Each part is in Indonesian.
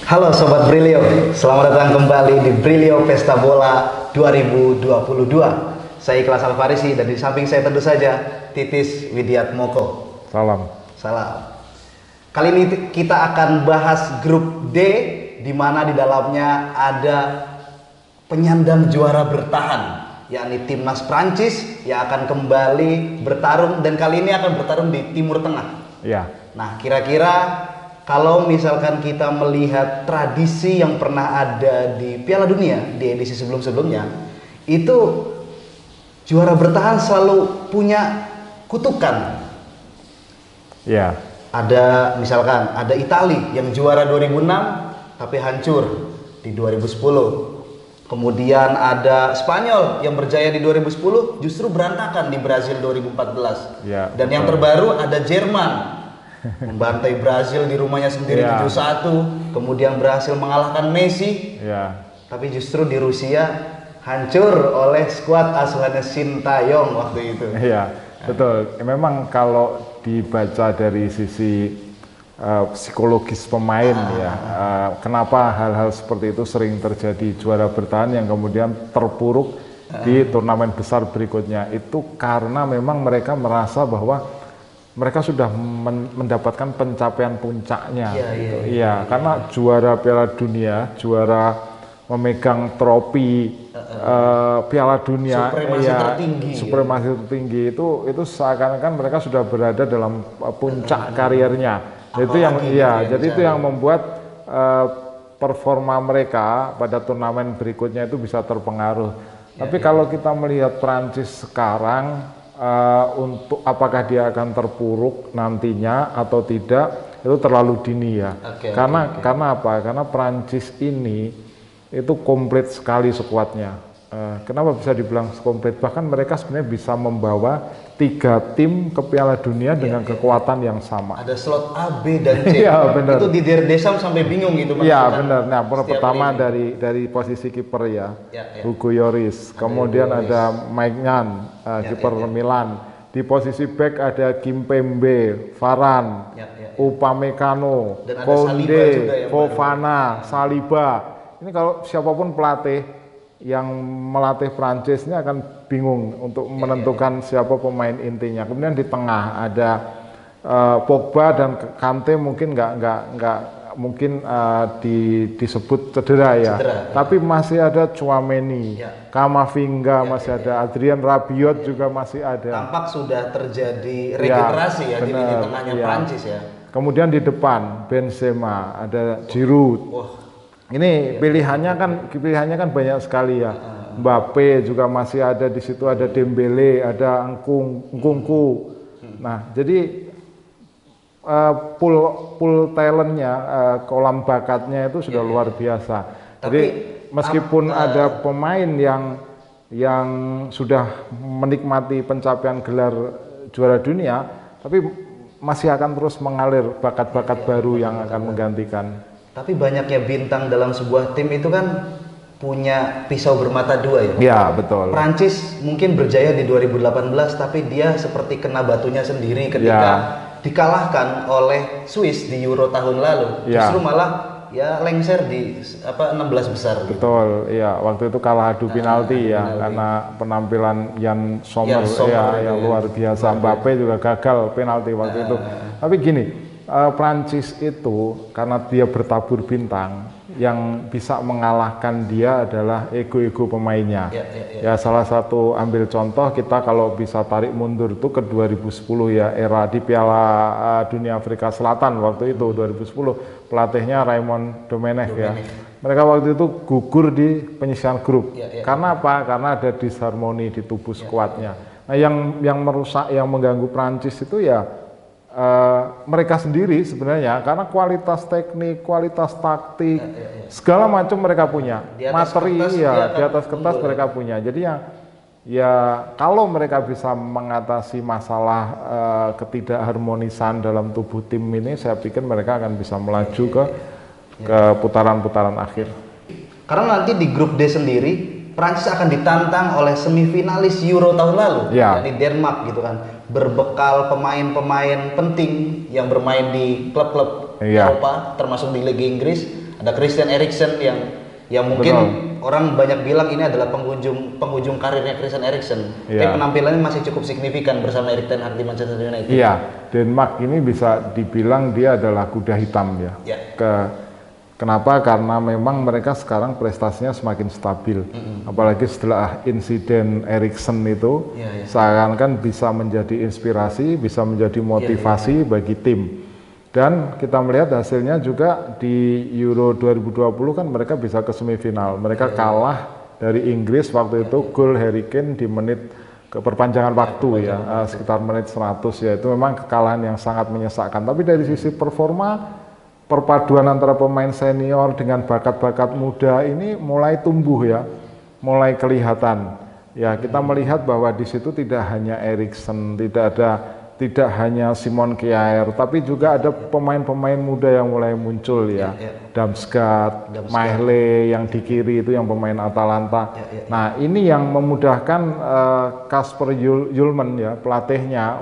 Halo Sobat Brilio, selamat datang kembali di Brilio Pesta Bola 2022. Saya Ikhlas Alfarisi dan di samping saya tentu saja Titis Widiatmoko. Salam. Salam. Kali ini kita akan bahas grup D, di mana di dalamnya ada penyandang juara bertahan, yakni timnas Prancis yang akan kembali bertarung, dan kali ini akan bertarung di Timur Tengah. Ya. Nah, kira-kira kalau misalkan kita melihat tradisi yang pernah ada di Piala Dunia di edisi sebelum-sebelumnya, itu juara bertahan selalu punya kutukan. Ya. Ada misalkan ada Italia yang juara 2006 tapi hancur di 2010. Kemudian ada Spanyol yang berjaya di 2010 justru berantakan di Brazil 2014. Ya, dan yang terbaru ada Jerman membantai Brazil di rumahnya sendiri 7-1, kemudian berhasil mengalahkan Messi. Tapi justru di Rusia hancur oleh skuad asuhannya Sintayong waktu itu. Iya, betul. Memang kalau dibaca dari sisi psikologis pemain kenapa hal-hal seperti itu sering terjadi, juara bertahan yang kemudian terpuruk di turnamen besar berikutnya, itu karena memang mereka merasa bahwa mereka sudah mendapatkan pencapaian puncaknya. Iya, karena juara Piala Dunia, juara memegang trofi Piala Dunia, supremasi tertinggi itu seakan-akan mereka sudah berada dalam puncak karirnya. Itu yang jadi itu yang membuat performa mereka pada turnamen berikutnya itu bisa terpengaruh. Tapi kalau kita melihat Prancis sekarang, untuk apakah dia akan terpuruk nantinya atau tidak, itu terlalu dini ya. Karena apa? Karena Prancis ini itu komplit sekali skuadnya. Kenapa bisa dibilang komplit? Bahkan mereka sebenarnya bisa membawa 3 tim ke Piala Dunia dengan kekuatan yang sama. Ada slot A, B, dan C. Benar. Itu di Der Desam sampai bingung itu. Iya benar. Nah, pertama dari posisi kiper Hugo Lloris. Kemudian ada Mike Nyan, kiper Milan. Di posisi back ada Kimpembe, Varane, Upamecano, Koundé, Fofana, Saliba. Ini kalau siapapun pelatih yang melatih Prancis ini akan bingung untuk menentukan siapa pemain intinya. Kemudian di tengah ada Pogba dan Kante, mungkin nggak mungkin disebut cedera ya. Tapi masih ada Tchouaméni, Camavinga, masih ada Adrien Rabiot juga masih ada. Tampak sudah terjadi regenerasi di lini tengahnya Prancis ya. Kemudian di depan Benzema, ada Giroud. Ini pilihannya kan banyak sekali ya. Mbappe juga masih ada di situ, ada Dembele, ada Nkunku. Nah, jadi pool talentnya, kolam bakatnya itu sudah luar biasa. Jadi meskipun ada pemain yang sudah menikmati pencapaian gelar juara dunia, tapi masih akan terus mengalir bakat-bakat baru yang akan menggantikan. Tapi banyaknya bintang dalam sebuah tim itu kan punya pisau bermata dua ya. Iya, betul. Prancis mungkin berjaya di 2018, tapi dia seperti kena batunya sendiri ketika dikalahkan oleh Swiss di Euro tahun lalu. Justru malah lengser di 16 besar. Betul, iya. Waktu itu kalah adu penalti karena penampilan Jan Sommer yang luar biasa. Mbappe juga gagal penalti waktu itu. Tapi gini, Prancis itu karena dia bertabur bintang, yang bisa mengalahkan dia adalah ego-ego pemainnya. Ya, salah satu ambil contoh, kita kalau bisa tarik mundur itu ke 2010 ya, era di Piala Dunia Afrika Selatan waktu itu 2010, pelatihnya Raymond Domenech ya. Mereka waktu itu gugur di penyisihan grup. Karena apa? Karena ada disharmoni di tubuh skuadnya. Nah, yang merusak, yang mengganggu Prancis itu ya mereka sendiri sebenarnya, karena kualitas teknik, kualitas taktik, segala macam mereka punya, materi di atas kertas mereka punya. Jadi kalau mereka bisa mengatasi masalah ketidakharmonisan dalam tubuh tim ini, saya pikir mereka akan bisa melaju ke putaran-putaran akhir. Karena nanti di grup D sendiri Prancis akan ditantang oleh semifinalis Euro tahun lalu, yakni Denmark gitu kan. Berbekal pemain-pemain penting yang bermain di klub-klub Eropa, termasuk di Liga Inggris. ada Christian Eriksen yang mungkin orang banyak bilang ini adalah penghujung karirnya Christian Eriksen. Tapi penampilannya masih cukup signifikan bersama Erik ten Hag di Manchester United. Iya, Denmark ini bisa dibilang dia adalah kuda hitam ya. Kenapa? Karena memang mereka sekarang prestasinya semakin stabil. Apalagi setelah insiden Eriksen itu, seakan-akan bisa menjadi inspirasi, bisa menjadi motivasi bagi tim. Dan kita melihat hasilnya juga di Euro 2020 kan mereka bisa ke semifinal. Mereka kalah dari Inggris waktu itu, gol Harry Kane di menit ke perpanjangan waktu ya, sekitar menit 100 ya. Itu memang kekalahan yang sangat menyesakkan. Tapi dari sisi performa, perpaduan antara pemain senior dengan bakat-bakat muda ini mulai tumbuh ya, mulai kelihatan. Ya, kita melihat bahwa di situ tidak hanya Eriksen, tidak hanya Simon Kjaer, tapi juga ada pemain-pemain muda yang mulai muncul ya. Damsgaard, Mahle yang di kiri itu yang pemain Atalanta. Nah, ini yang memudahkan Kasper Hjulmand ya, pelatihnya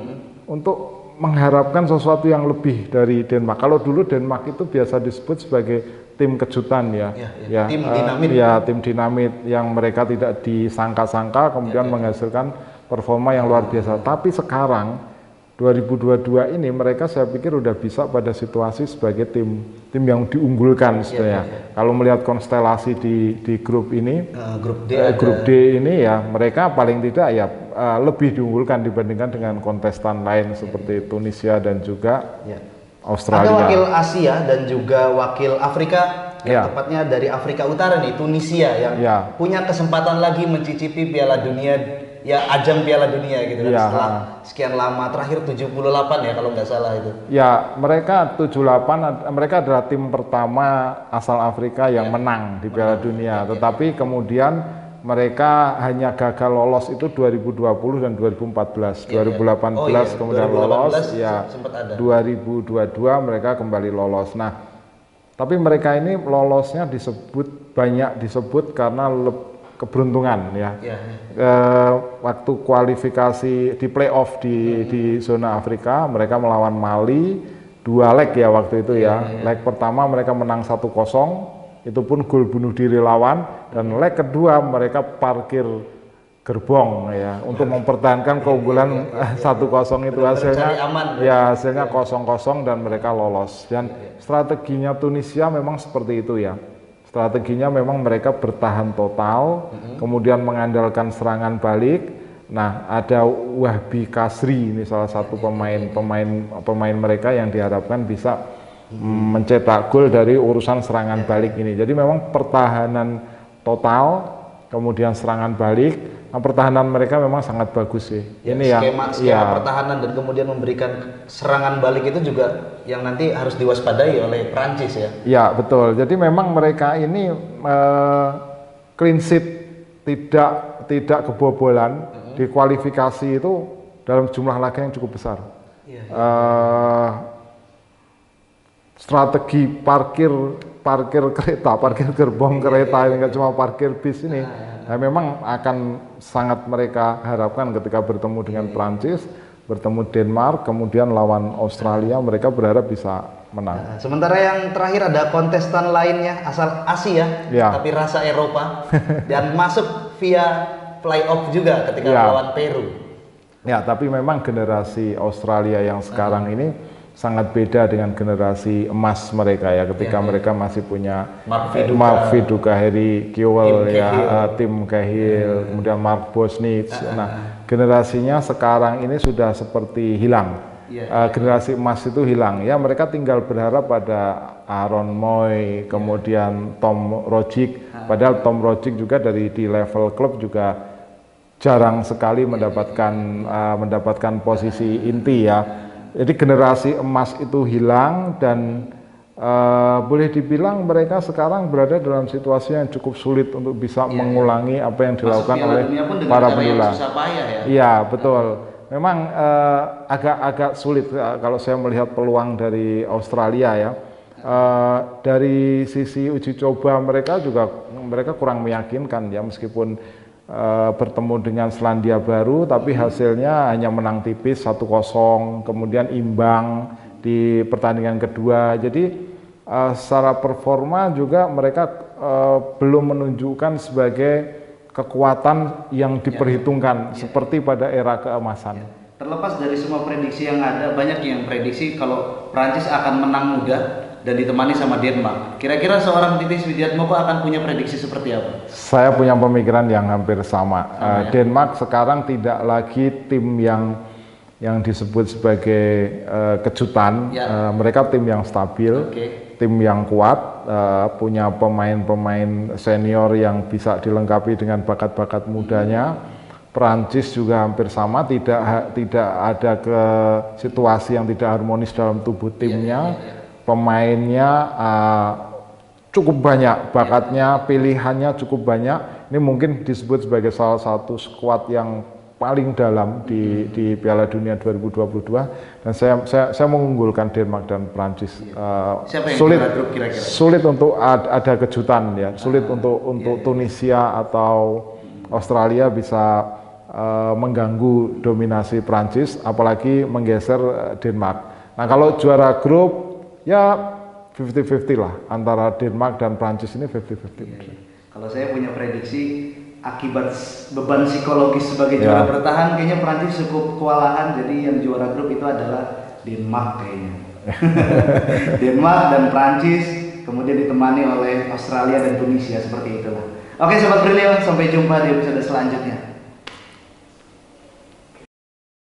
untuk mengharapkan sesuatu yang lebih dari Denmark. Kalau dulu Denmark itu biasa disebut sebagai tim kejutan ya, tim dinamit. Tim dinamit yang mereka tidak disangka-sangka kemudian menghasilkan performa yang luar biasa. Tapi sekarang 2022 ini mereka saya pikir udah bisa pada situasi sebagai tim yang diunggulkan sebenarnya. Kalau melihat konstelasi di grup ini, grup D ini ya mereka paling tidak ya lebih diunggulkan dibandingkan dengan kontestan lain seperti Tunisia dan juga Australia. Ada wakil Asia dan juga wakil Afrika, yang tepatnya dari Afrika Utara nih, Tunisia yang punya kesempatan lagi mencicipi Piala Dunia. Ya, ajang Piala Dunia gitu kan, setelah sekian lama, terakhir 78 ya kalau nggak salah itu. Ya, mereka 78, mereka adalah tim pertama asal Afrika yang menang di Piala Dunia, tetapi kemudian mereka hanya gagal lolos itu 2020 dan 2014. 2018 kemudian lolos, ya 2022 mereka kembali lolos. Nah, tapi mereka ini lolosnya banyak disebut karena keberuntungan ya. Waktu kualifikasi di playoff di zona Afrika mereka melawan Mali 2 leg ya waktu itu ya. Leg pertama mereka menang 1-0, itu pun gol bunuh diri lawan, dan leg kedua mereka parkir gerbong ya untuk mempertahankan keunggulan 1-0 itu. Hasilnya 0-0 dan mereka lolos. Dan strateginya Tunisia memang seperti itu ya. Strateginya memang mereka bertahan total, kemudian mengandalkan serangan balik. Nah, ada Wahbi Kasri ini salah satu pemain mereka yang diharapkan bisa mencetak gol dari urusan serangan balik ini. Jadi memang pertahanan total, kemudian serangan balik. Nah, pertahanan mereka memang sangat bagus sih. Ini skema pertahanan dan kemudian memberikan serangan balik itu juga yang nanti harus diwaspadai oleh Prancis ya. Ya betul. Jadi memang mereka ini clean sheet, tidak kebobolan di kualifikasi itu dalam jumlah laga yang cukup besar. Strategi parkir kereta, parkir gerbong kereta ini nggak cuma parkir bis ini. Nah, memang akan sangat mereka harapkan ketika bertemu dengan Prancis, bertemu Denmark, kemudian lawan Australia, mereka berharap bisa menang. Sementara yang terakhir ada kontestan lainnya asal Asia, tapi rasa Eropa dan masuk via playoff juga ketika melawan Peru. Ya, tapi memang generasi Australia yang sekarang ini sangat beda dengan generasi emas mereka ya, ketika mereka masih punya Mark Viduka, Harry Kewell Tim Cahill, kemudian Mark Bosnich. Nah, generasinya sekarang ini sudah seperti hilang. Generasi emas itu hilang ya, mereka tinggal berharap pada Aaron Moy, kemudian Tom Rogic. Padahal Tom Rogic juga di level klub juga jarang sekali mendapatkan posisi inti ya. Jadi generasi emas itu hilang dan boleh dibilang mereka sekarang berada dalam situasi yang cukup sulit untuk bisa mengulangi apa yang dilakukan oleh para penyulam. Iya betul. Memang agak sulit kalau saya melihat peluang dari Australia ya. Dari sisi uji coba mereka kurang meyakinkan ya, meskipun bertemu dengan Selandia Baru, tapi hasilnya hanya menang tipis 1-0, kemudian imbang di pertandingan kedua. Jadi secara performa juga mereka belum menunjukkan sebagai kekuatan yang diperhitungkan seperti pada era keemasan. Terlepas dari semua prediksi yang ada, banyak yang prediksi kalau Prancis akan menang mudah dan ditemani sama Denmark. Kira-kira seorang Titis Widiatmoko akan punya prediksi seperti apa? Saya punya pemikiran yang hampir sama. Denmark sekarang tidak lagi tim yang disebut sebagai kejutan. Mereka tim yang stabil, tim yang kuat, punya pemain-pemain senior yang bisa dilengkapi dengan bakat-bakat mudanya. Prancis juga hampir sama, tidak ada ke situasi yang tidak harmonis dalam tubuh timnya. Pemainnya cukup banyak, bakatnya, pilihannya cukup banyak. Ini mungkin disebut sebagai salah satu skuad yang paling dalam di Piala Dunia 2022. Dan saya mengunggulkan Denmark dan Prancis. Sulit untuk ada kejutan ya, sulit untuk Tunisia atau Australia bisa mengganggu dominasi Prancis, apalagi menggeser Denmark. Nah, kalau juara grup ya 50-50 lah, antara Denmark dan Prancis ini 50-50. Kalau saya punya prediksi, akibat beban psikologis sebagai juara bertahan, kayaknya Prancis cukup kewalahan, jadi yang juara grup itu adalah Denmark kayaknya. Denmark dan Prancis, kemudian ditemani oleh Australia dan Tunisia, seperti itulah. Oke Sobat Brilio, sampai jumpa di episode selanjutnya.